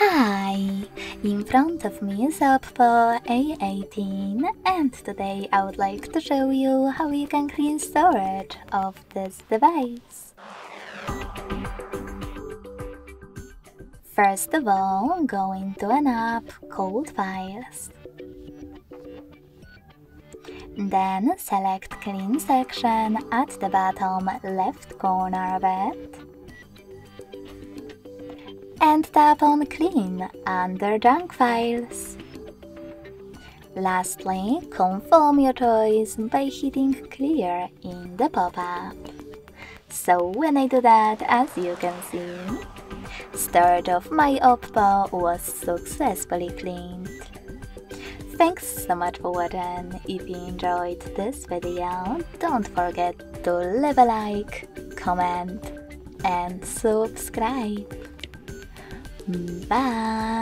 Hi! In front of me is OPPO A18 and today I would like to show you how you can clean storage of this device. First of all, go into an app called Files. Then select Clean section at the bottom left corner of it. And tap on Clean under Junk Files. Lastly, confirm your choice by hitting Clear in the pop-up. So when I do that, as you can see, storage of my OPPO was successfully cleaned. Thanks so much for watching. If you enjoyed this video, don't forget to leave a like, comment and subscribe. Bye!